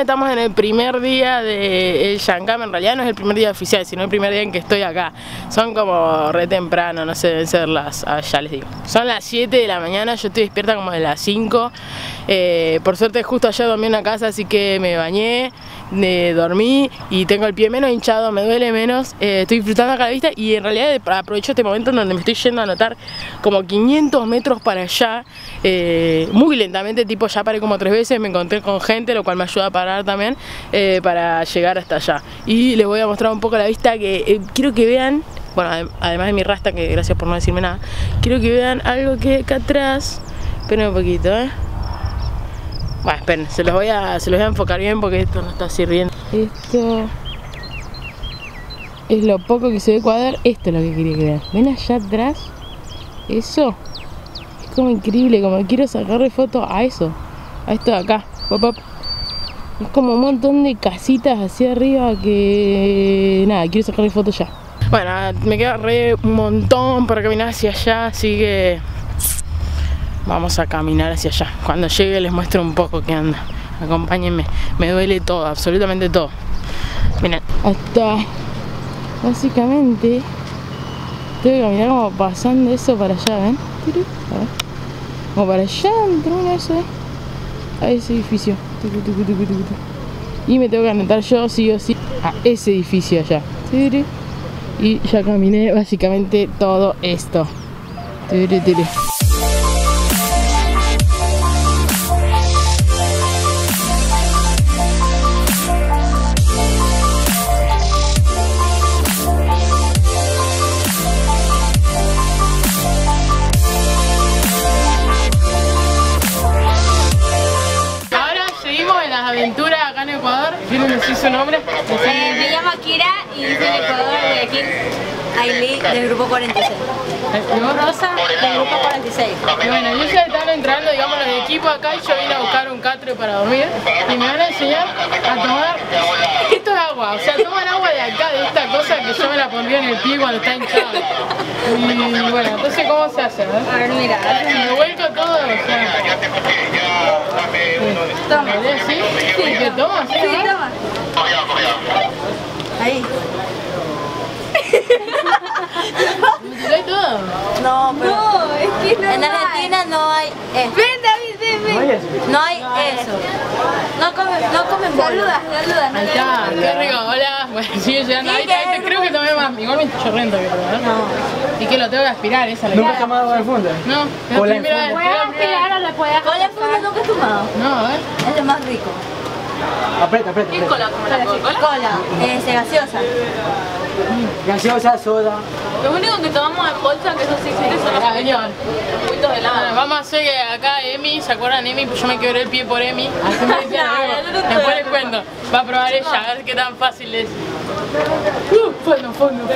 estamos en el primer día del Yancam. En realidad no es el primer día oficial, sino el primer día en que estoy acá. Son como re temprano, no sé, deben ser las... ya les digo. Son las 7 de la mañana, yo estoy despierta como de las 5. Por suerte justo ayer dormí en una casa, así que me bañé, dormí y tengo el pie menos hinchado, me duele menos. Estoy disfrutando acá la vista y en realidad aprovecho este momento en donde me estoy yendo a anotar como 500 metros para allá, muy lentamente, tipo ya paré como 3 veces, me encontré con gente, lo cual me ayuda a parar también para llegar hasta allá. Y les voy a mostrar un poco la vista que quiero que vean, bueno, además de mi rasta, que gracias por no decirme nada, quiero que vean algo que acá atrás, esperen un poquito, bueno, esperen, se los voy a enfocar bien porque esto no está sirviendo. Esto es lo poco que se ve cuadrar, esto es lo que quería que vean. ¿Ven allá atrás? Eso es como increíble, como quiero sacarle foto a eso, a esto de acá. Es como un montón de casitas hacia arriba que... nada, quiero sacarle foto ya. Bueno, me queda un montón para caminar hacia allá, así que vamos a caminar hacia allá. Cuando llegue les muestro un poco qué anda. Acompáñenme, me duele todo, absolutamente todo. Miren, hasta básicamente tengo que caminar como pasando eso para allá, ¿ven? Como para allá, termina eso, a ese edificio. Y me tengo que anotar yo sí o sí a ese edificio allá. Y ya caminé básicamente todo esto. Aventura acá en Ecuador. ¿Quién decir su nombre? Me llamo Kira y soy de Ecuador, de aquí, Ailey, del grupo 46. ¿Y vos, Rosa? Del grupo 46. Y bueno, yo ya están entrando, digamos, los equipos acá y yo vine a buscar un catre para dormir y me van a enseñar a tomar... Esto es agua, o sea, toman agua de acá, de esta cosa que yo me la pondría en el pie cuando está hinchado. Y bueno, entonces, ¿cómo se hace? A ver, mira. Me vuelco todo, o sea... Toma. ¿Sí? ¿Sí? ¿Qué tomas? Sí, toma. Ahí. ¿Hay todo? No, pero... No, es que no en Argentina no hay eso. Ven, David, ven. No hay eso. No comen bolo. Saluda. Ahí está, qué rico, hola. Bueno, sigue llegando. Ahí está, creo que tomé más. Igual me estoy chorrento, ¿verdad? No. ¿Y que lo tengo que aspirar? Esa la ¿Nunca has tomado agua de funda? No, es la primera vez. ¿Puedes aspirar o le puedes Cola en funda nunca he tomado. No, a ver. Es lo más rico. Aprieta. ¿Qué es cola? ¿Como la Coca-Cola? Cola, gaseosa. Gaseosa, soda. Lo único que tomamos en bolsa, que eso sí existe, son los juguitos de helado. Vamos a hacer que acá Emi, ¿se acuerdan Emi? Pues yo me quebré el pie por Emi. Así me decían algo. Después les cuento. Va a probar ella, a ver qué tan fácil es. Fondo.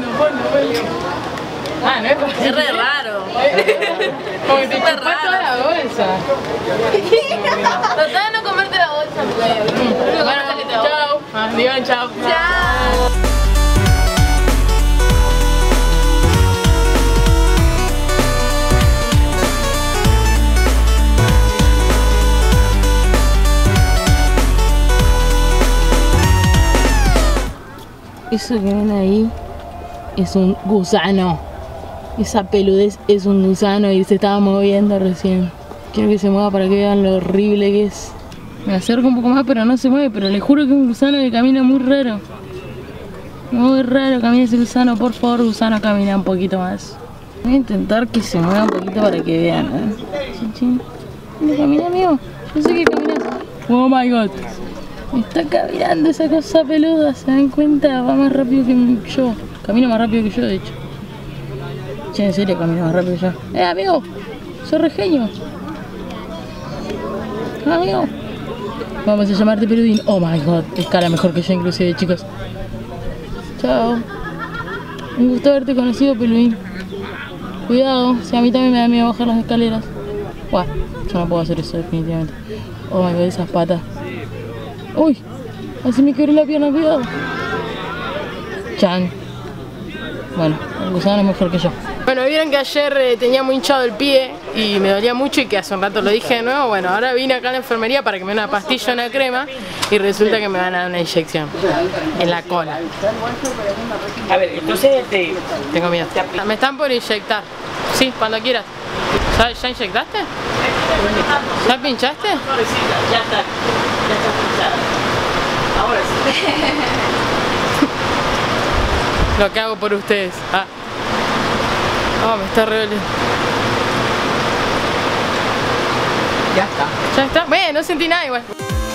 Ah, no es fácil. Es re raro. Como que te chupás toda la bolsa. Tratá de no comerte la bolsa, porque... Bueno, chao. Digan chao. Eso que ven ahí es un gusano. Esa peludez es un gusano y se estaba moviendo recién. Quiero que se mueva para que vean lo horrible que es. Me acerco un poco más pero no se mueve, pero les juro que es un gusano que camina muy raro. Muy raro camina ese gusano, por favor gusano, camina un poquito más. Voy a intentar que se mueva un poquito para que vean. Chin. Camina, amigo. Yo sé que caminas. Oh my god. Está caminando esa cosa peluda, ¿se dan cuenta? Va más rápido que yo. Camina más rápido que yo, de hecho. Che, en serio, camina más rápido que yo. Amigo, soy re genio. Amigo. Vamos a llamarte Peludín. Oh my god, escala mejor que yo inclusive, chicos. Chao. Un gusto haberte conocido, Peludín. Cuidado, si a mí también me da miedo bajar las escaleras. Buah, yo no puedo hacer eso definitivamente. Oh my god, esas patas. Uy, así me quebré la pierna, cuidado. Chan. Bueno, el gusano es mejor que yo. Bueno, vieron que ayer tenía muy hinchado el pie y me dolía mucho y que hace un rato lo dije de nuevo. Bueno, ahora vine acá a la enfermería para que me den una pastilla, una crema y resulta que me van a dar una inyección en la cola. A ver, entonces Tengo miedo. Me están por inyectar. Sí, cuando quieras. ¿Ya inyectaste? ¿Ya pinchaste? ya está pinchada. Ahora sí. Lo que hago por ustedes. Oh, me está rebelde. Ya está. ¿Ya está? Bueno, no sentí nada igual.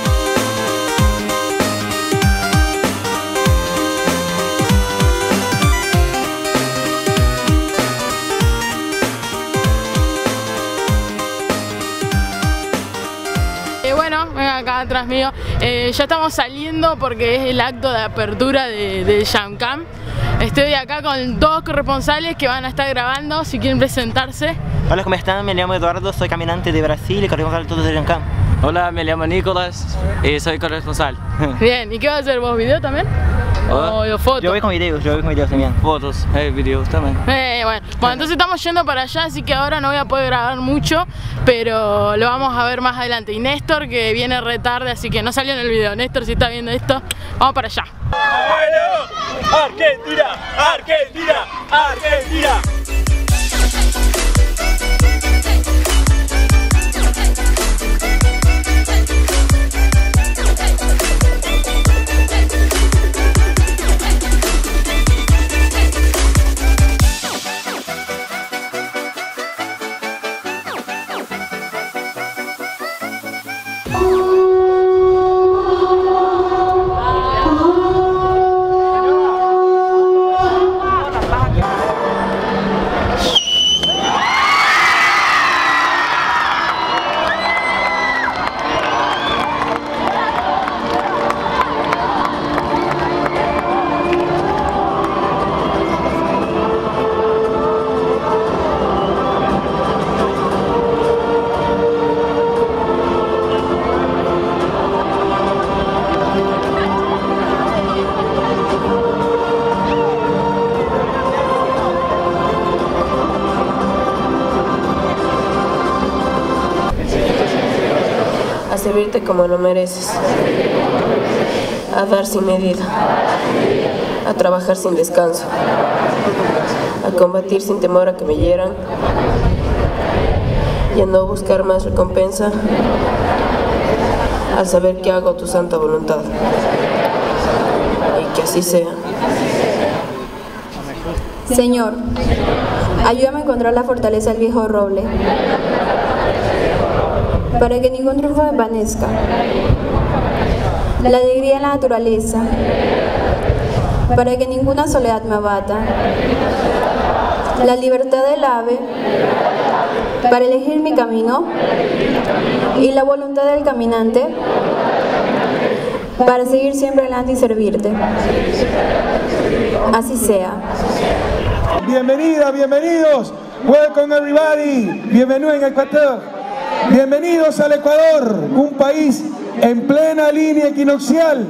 Bueno, ven acá atrás mío. Ya estamos saliendo porque es el acto de apertura del Jamcam. Estoy acá con dos corresponsales que van a estar grabando, si quieren presentarse. Hola, ¿cómo están? Me llamo Eduardo, soy caminante de Brasil y corresponsal del Jamcam. Hola, me llamo Nicolás y soy corresponsal. Bien, ¿y qué vas a hacer vos? ¿Video también? ¿O fotos? Yo voy con videos también. Fotos, videos también. Bueno, entonces estamos yendo para allá, así que ahora no voy a poder grabar mucho, pero lo vamos a ver más adelante. Y Néstor, que viene re tarde, así que no salió en el video. Néstor, si está viendo esto, vamos para allá. ¡Argentina! ¡Argentina! ¡Argentina! A servirte como lo mereces, a dar sin medida, a trabajar sin descanso, a combatir sin temor a que me hieran y a no buscar más recompensa al saber que hago tu santa voluntad. Y que así sea. Señor, ayúdame a encontrar la fortaleza del viejo roble, para que ningún triunfo desvanezca, la alegría de la naturaleza, para que ninguna soledad me abata, la libertad del ave, para elegir mi camino, y la voluntad del caminante, para seguir siempre adelante y servirte. Así sea. Bienvenidas, bienvenidos. Welcome everybody. Bienvenidos en Ecuador. Bienvenidos al Ecuador, un país en plena línea equinoccial.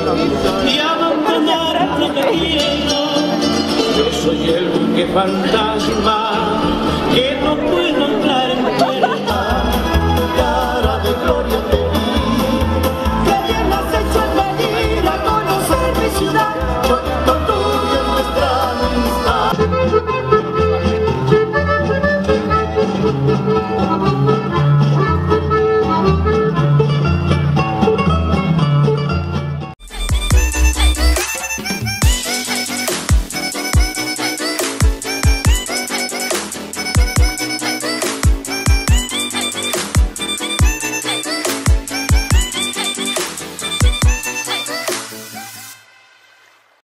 Y abandonar a protegido, yo soy el que fantasma.